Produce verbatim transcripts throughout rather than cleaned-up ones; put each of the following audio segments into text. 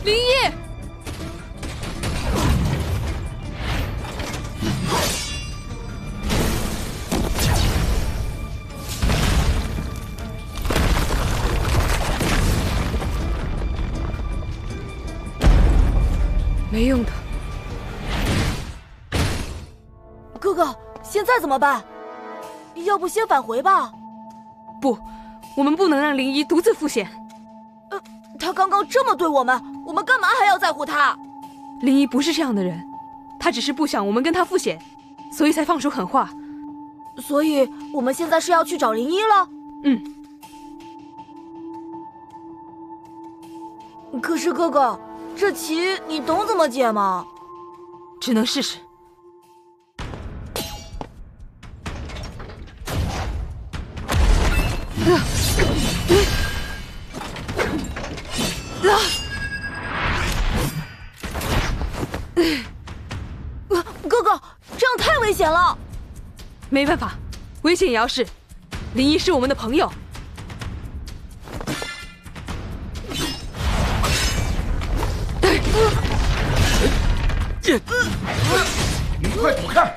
林一，没用的。 哥哥，现在怎么办？要不先返回吧？ 不，我们不能让林一独自赴险。 呃，他刚刚这么对我们，我们干嘛还要在乎他？ 林一不是这样的人，他只是不想我们跟他赴险，所以才放出狠话。 所以我们现在是要去找林一了？ 嗯。 可是哥哥，这棋你懂怎么解吗？ 只能试试。啊！啊！ 呃，哥哥，这样太危险了。 没办法，危险也要试。林一是我们的朋友。 你快躲开！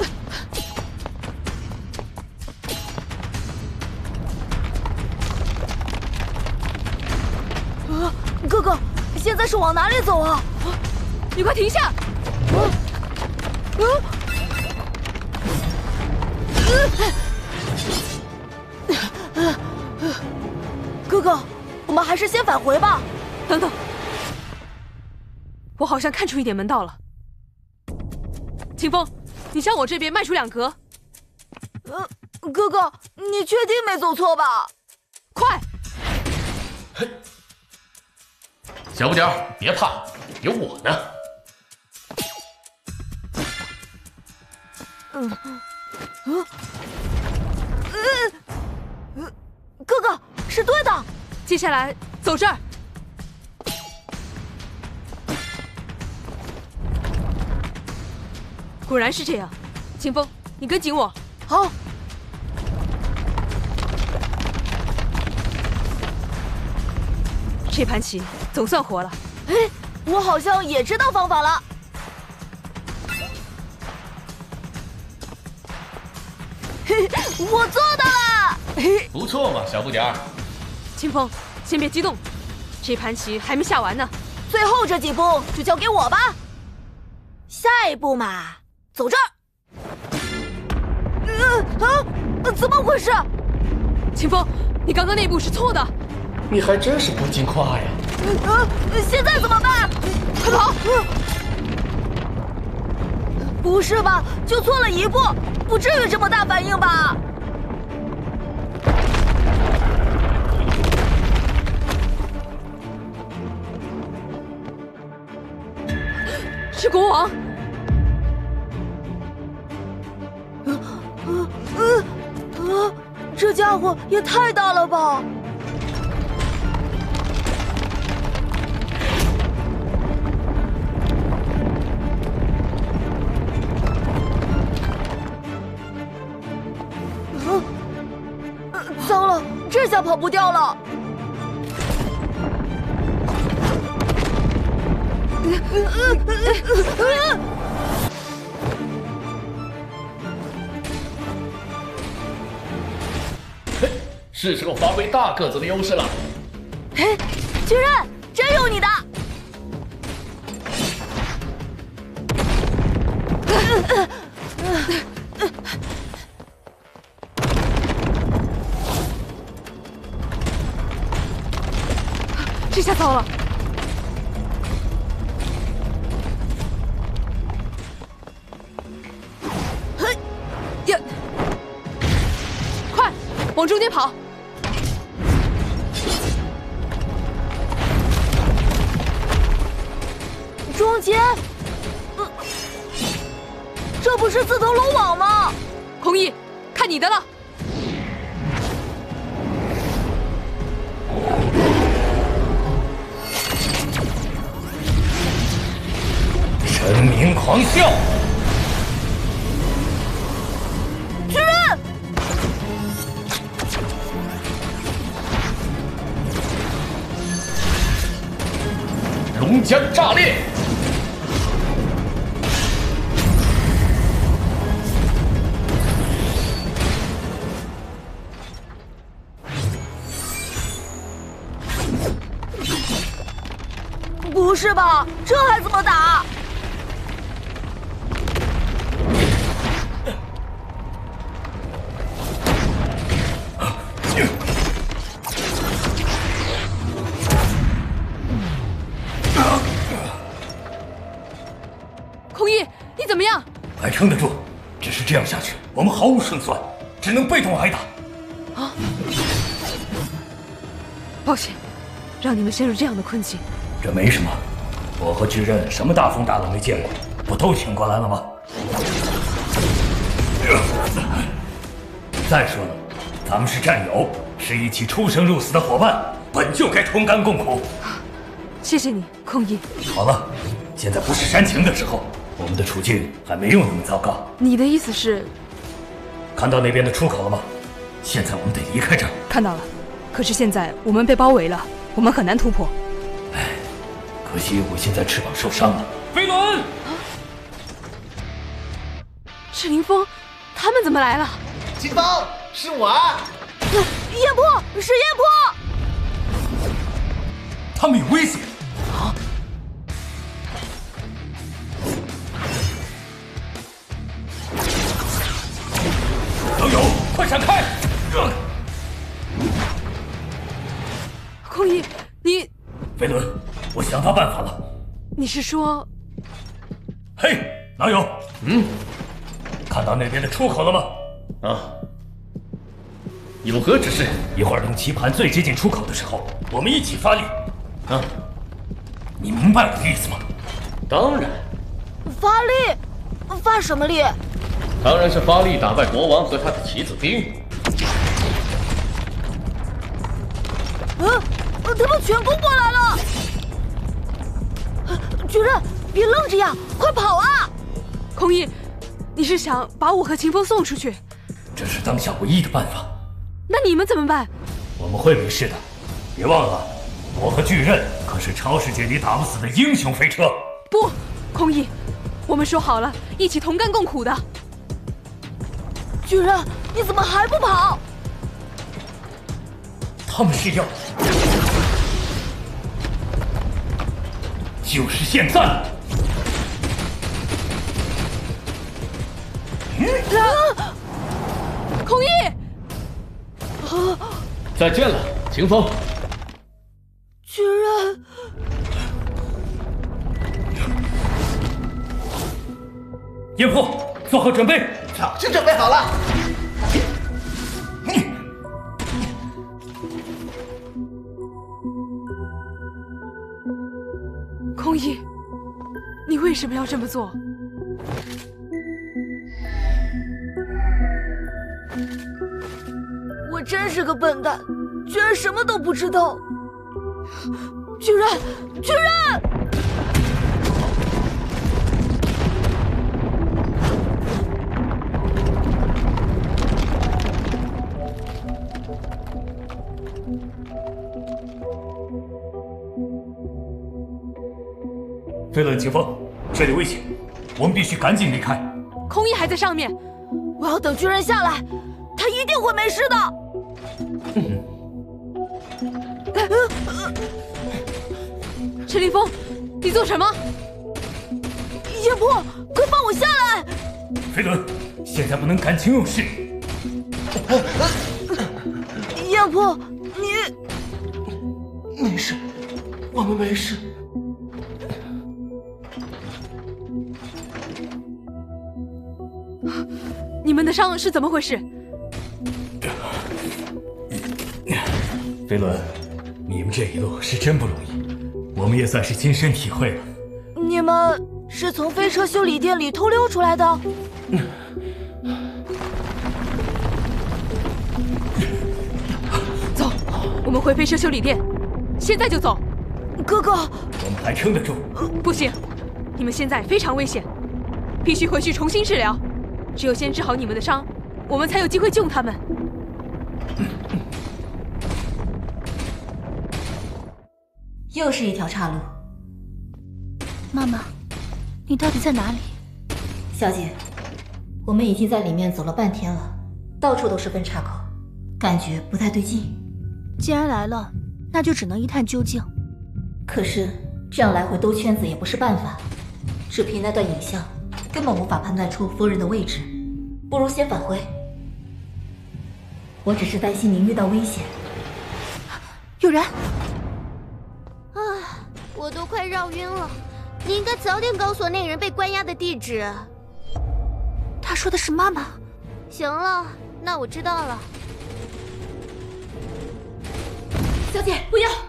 啊，哥哥，现在是往哪里走啊？ 你快停下！ 啊啊！哥哥，我们还是先返回吧。 等等，我好像看出一点门道了。清风，你向我这边迈出两格。 呃，哥哥，你确定没走错吧？ 快！ 嘿，小不点儿，别怕，有我呢。 嗯，嗯，嗯，嗯，哥哥是对的。 接下来走这儿。果然是这样，清风，你跟紧我。 好。 这盘棋总算活了。 哎，我好像也知道方法了。嘿，我做到了！嘿， 不错嘛，小不点儿。 清风，先别激动，这盘棋还没下完呢。 最后这几步就交给我吧。下一步嘛。走这儿！呃啊，怎么回事？ 清风，你刚刚那步是错的。 你还真是不听话呀！ 呃，现在怎么办？快跑！不是吧？就错了一步，不至于这么大反应吧？ 是国王。 呃呃呃，这家伙也太大了吧！呃，呃，糟了，这下跑不掉了！呃呃呃呃是时候发挥大个子的优势了。 嘿，巨人，真有你的！ 这下糟了！ 嘿呀，快，往中间跑！ 中间，呃，这不是自投罗网吗？ 空翼，看你的了！ 神明狂笑！ 巨人， 龙冲江炸裂！ 不是吧？这还怎么打？ 空翼，你怎么样？ 还撑得住，只是这样下去，我们毫无胜算，只能被动挨打。 啊！抱歉，让你们陷入这样的困境。 这没什么，我和巨刃什么大风大浪没见过，不都挺过来了吗？再说了，咱们是战友，是一起出生入死的伙伴，本就该同甘共苦。 谢谢你，空翼。 好了，现在不是煽情的时候，我们的处境还没有那么糟糕。 你的意思是？ 看到那边的出口了吗？现在我们得离开这儿。 看到了，可是现在我们被包围了，我们很难突破。 唉，可惜我现在翅膀受伤了。 飞轮， 是林峰，他们怎么来了？ 金风，是我啊！ 燕破，是燕破！ 他们有危险！ 啊！ 老友，快闪开！ 空翼，你…… 飞轮，我想到办法了。 你是说…… 嘿，老友， 嗯， 看到那边的出口了吗？ 啊，有何指示？ 一会儿等棋盘最接近出口的时候，我们一起发力。 啊， 你明白我的意思吗？ 当然， 发力？发什么力？ 当然是发力打败国王和他的棋子兵。 嗯，他们全攻过来了！巨刃，别愣着呀，快跑啊！ 空翼，你是想把我和秦风送出去？ 这是当下唯一的办法。 那你们怎么办？ 我们会没事的，别忘了，我和巨刃可是超世界里打不死的英雄飞车。 不，空翼，我们说好了，一起同甘共苦的。 巨刃，你怎么还不跑？ 他们是要……就是现在！ 啊！空翼！ 啊！ 再见了，秦风。 巨刃！ 燕破，做好准备。 早就准备好了。 空翼，你为什么要这么做？ 我真是个笨蛋，居然什么都不知道。巨刃，巨刃！ 飞轮秦风，这里危险，我们必须赶紧离开。 空翼还在上面， 我要等巨人下来，他一定会没事的。 陈凌风，你做什么？ 燕破，快放我下来！ 飞轮，现在不能感情用事。 燕破，你没事，我们没事。 你们的伤是怎么回事？ 飞轮，你们这一路是真不容易，我们也算是亲身体会了。 你们是从飞车修理店里偷溜出来的？ 走，我们回飞车修理店，现在就走。 哥哥， 我们还撑得住。 不行，你们现在非常危险，必须回去重新治疗。只有先治好你们的伤，我们才有机会救他们。 又是一条岔路， 妈妈，你到底在哪里？ 小姐，我们已经在里面走了半天了，到处都是分岔口，感觉不太对劲。 既然来了，那就只能一探究竟。 可是这样来回兜圈子也不是办法，只凭那段影像，根本无法判断出夫人的位置，不如先返回。我只是担心您遇到危险。 有人！ 啊，我都快绕晕了。你应该早点告诉我那人被关押的地址。 他说的是妈妈。 行了，那我知道了。 小姐，不要！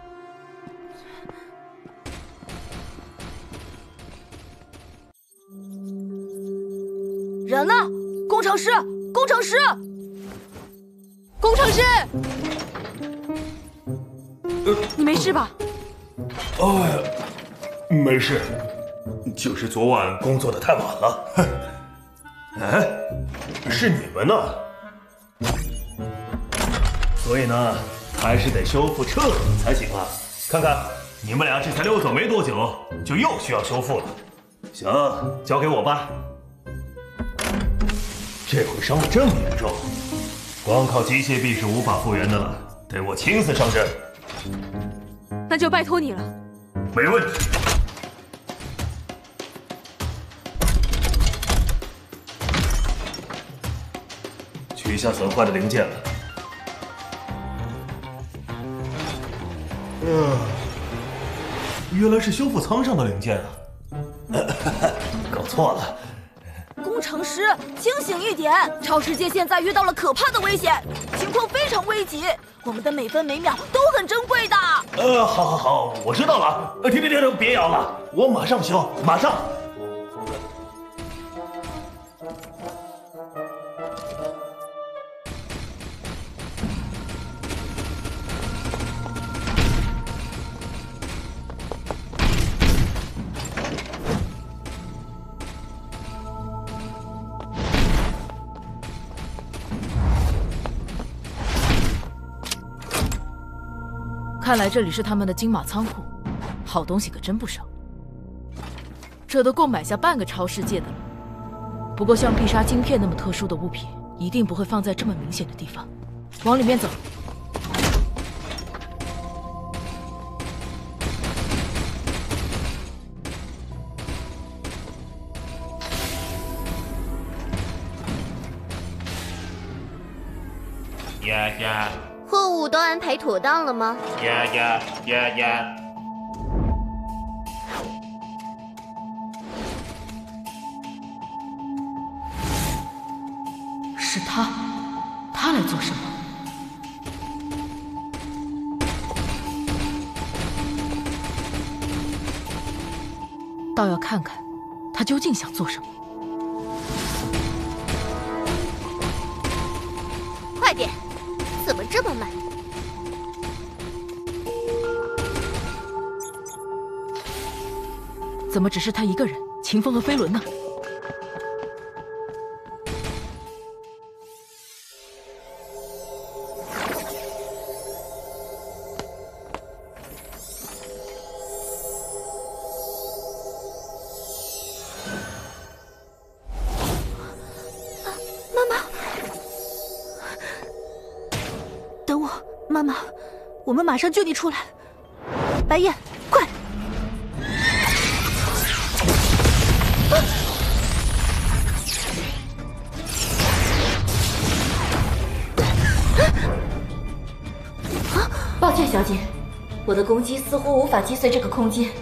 人呢？工程师，工程师， 工程师，你没事吧？ 哎，没事，就是昨晚工作的太晚了。哼，哎，是你们呢？所以呢，还是得修复彻底才行啊！看看你们俩这才溜走没多久，就又需要修复了。行，交给我吧。这回伤得这么严重，光靠机械臂是无法复原的了，得我亲自上阵。 那就拜托你了。 没问题。取下损坏的零件了。嗯，原来是修复舱上的零件啊！搞错了。 工程师，清醒一点！超世界现在遇到了可怕的危险，情况非常危急，我们的每分每秒都很珍贵的。 呃，好好好，我知道了。呃，停停停，别摇了，我马上修，马上。 看来这里是他们的金马仓库，好东西可真不少，这都够买下半个超世界的了。不过像必杀晶片那么特殊的物品，一定不会放在这么明显的地方。往里面走。 呀呀货物都安排妥当了吗？ 呀呀呀呀！ 是他，他来做什么？倒要看看他究竟想做什么。 快点！怎么这么慢？ 怎么只是他一个人？秦风和飞轮呢？ 妈妈，我们马上救你出来。白夜，快！ 啊！抱歉，小姐，我的攻击似乎无法击碎这个空间。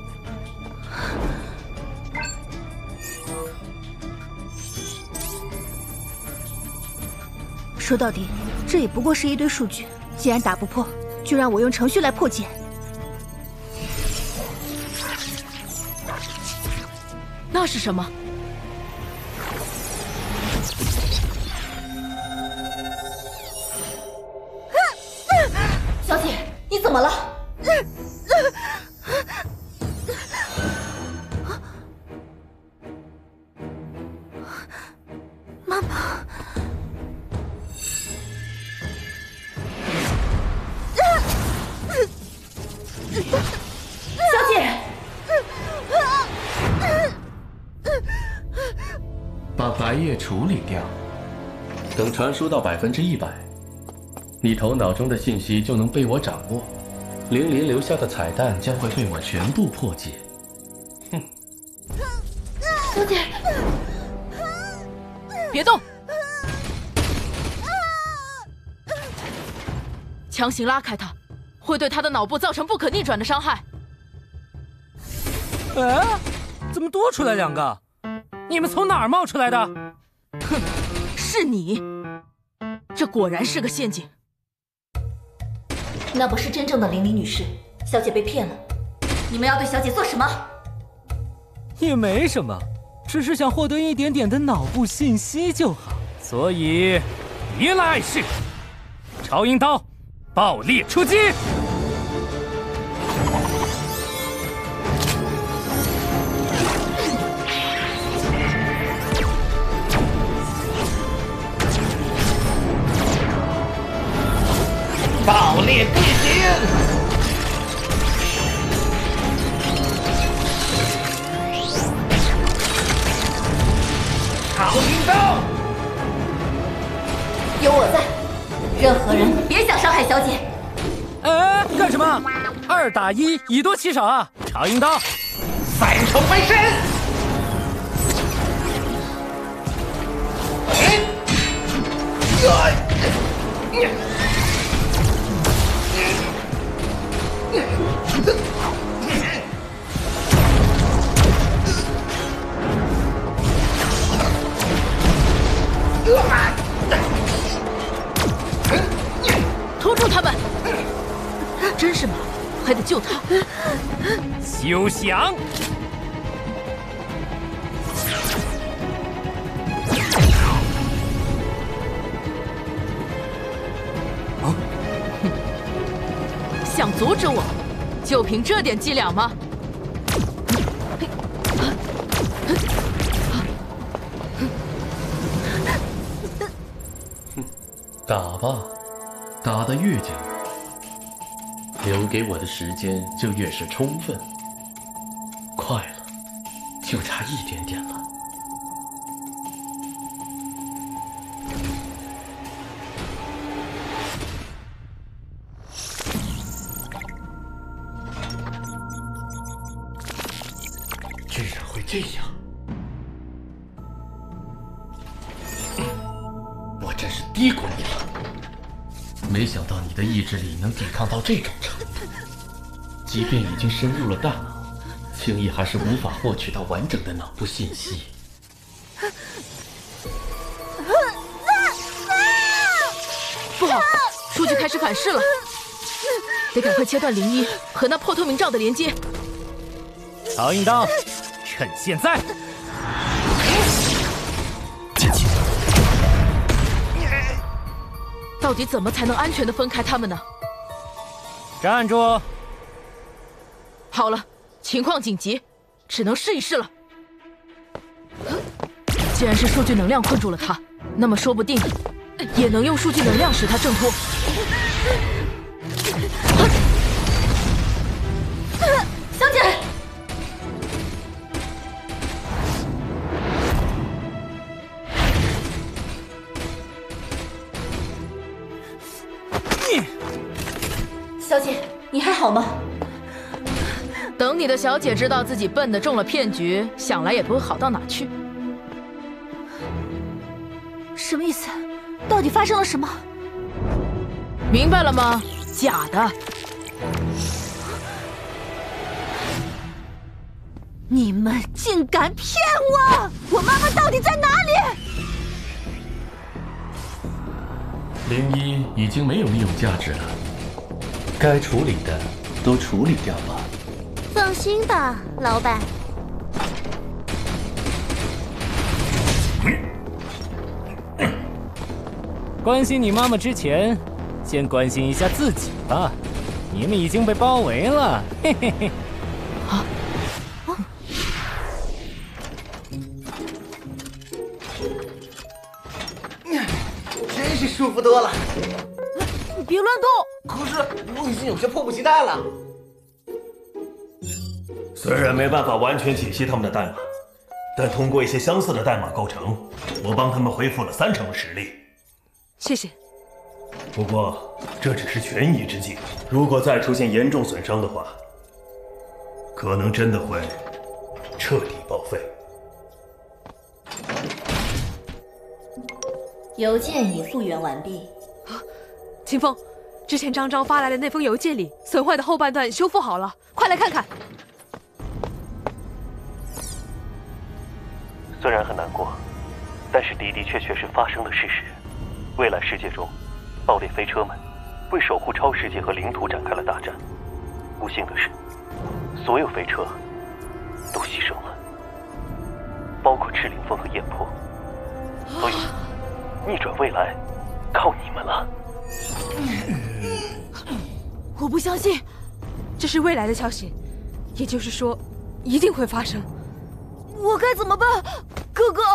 说到底，这也不过是一堆数据。既然打不破，就让我用程序来破解。 那是什么？ 小姐，你怎么了？ 妈妈。 小姐， 白夜处理掉。等传输到百分之一百，你头脑中的信息就能被我掌握，玲玲留下的彩蛋将会被我全部破解。哼！ 小姐，别动！强行拉开他，会对他的脑部造成不可逆转的伤害。 哎，怎么多出来两个？你们从哪儿冒出来的？ 哼，是你！这果然是个陷阱。 那不是真正的玲玲女士，小姐被骗了。你们要对小姐做什么？ 也没什么，只是想获得一点点的脑部信息就好。所以，一来是超音刀，爆裂出击！ 爆裂地形！超音刀！ 有我在，任何人别想伤害小姐。 哎，干什么？二打一，以多欺少啊！超音刀， 三重飞身！ 拖住他们！真是忙，还得救他。 休想！ 哦，想阻止我，就凭这点伎俩吗？ 打吧，打得越紧，留给我的时间就越是充分。快了，就差一点点了。居然会这样！我真是低估你了。没想到你的意志力能抵抗到这种程度，即便已经深入了大脑，轻易还是无法获取到完整的脑部信息。 不好，数据开始反噬了，得赶快切断灵一和那破透明罩的连接。 超音刀，趁现在！ 到底怎么才能安全的分开他们呢？ 站住！ 好了，情况紧急，只能试一试了。既然是数据能量困住了他，那么说不定也能用数据能量使他挣脱。 小姐，小姐，你还好吗？ 等你的小姐知道自己笨的中了骗局，想来也不会好到哪去。 什么意思？到底发生了什么？ 明白了吗？假的！ 你们竟敢骗我！我妈妈到底在哪里？ 灵一已经没有利用价值了，该处理的都处理掉吧。 放心吧，老板。 关心你妈妈之前，先关心一下自己吧。你们已经被包围了，嘿嘿嘿。 啊！啊！ 真是舒服多了。 你别乱动！ 可是我已经有些迫不及待了。 虽然没办法完全解析他们的代码， 但通过一些相似的代码构成，我帮他们恢复了三成的实力。 谢谢。 不过这只是权宜之计，如果再出现严重损伤的话，可能真的会彻底报废。 邮件已复原完毕。 啊，秦风，之前张昭发来的那封邮件里损坏的后半段修复好了，快来看看。 虽然很难过，但是的的确确是发生的事实。未来世界中，爆裂飞车们为守护超世界和领土展开了大战。不幸的是，所有飞车都牺牲了，包括赤灵风和焰魄。所以，逆转未来靠你们了。 我不相信，这是未来的消息，也就是说，一定会发生。 我该怎么办，哥哥？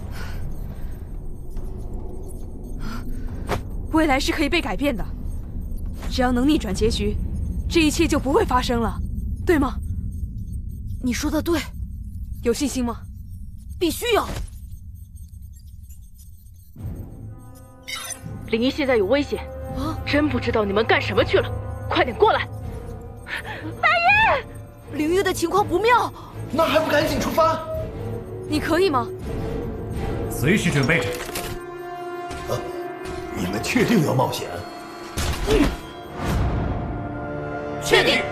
未来是可以被改变的，只要能逆转结局，这一切就不会发生了，对吗？ 你说的对， 有信心吗？ 必须有。 灵一现在有危险，啊！真不知道你们干什么去了，快点过来！ 大爷，灵玉的情况不妙， 那还不赶紧出发？ 你可以吗？ 随时准备着。 啊！你们确定要冒险？ 嗯、确定。